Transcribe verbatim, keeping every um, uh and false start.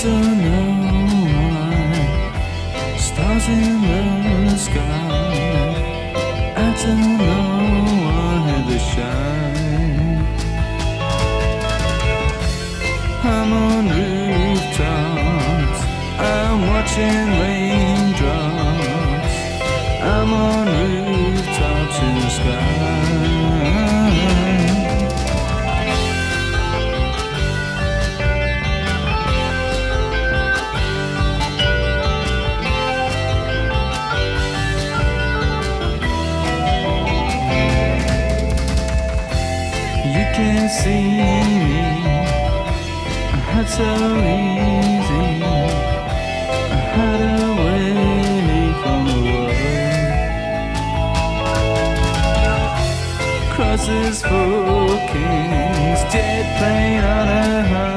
don't know why. Stars in the sky, I don't know why they shine. I'm on rooftops, I'm watching raindrops. I'm on rooftops in the sky. You can't see me, I had so easy, I had away from the world. Crosses for kings, jet plane on a high.